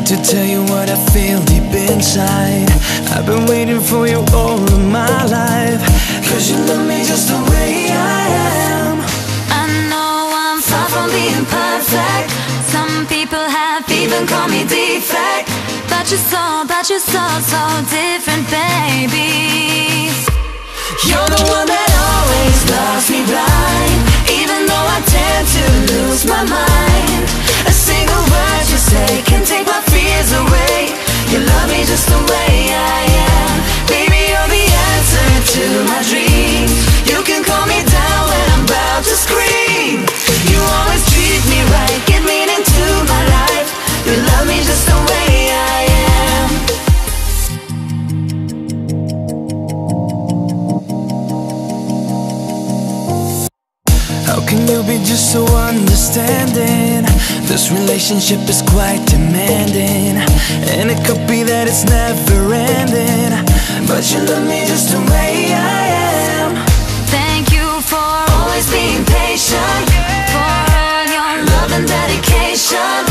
to tell you what I feel deep inside. I've been waiting for you all of my life, 'cause you love me just the way I am. I know I'm far from being perfect. Some people have even called me defect, but you're so different, baby. You're the one that always loves me blind, even though I tend to lose my mind. A single word you say can take my fears away. You love me just the way I am. Baby, you're the answer to my dreams. You can calm me down when I'm about to scream. You always treat me right, give meaning to my life. You love me just the way I am. How can you be just so understanding? This relationship is quite demanding, and it could be that it's never ending, but you love me just the way I am. Thank you for always being patient, for all your love and dedication.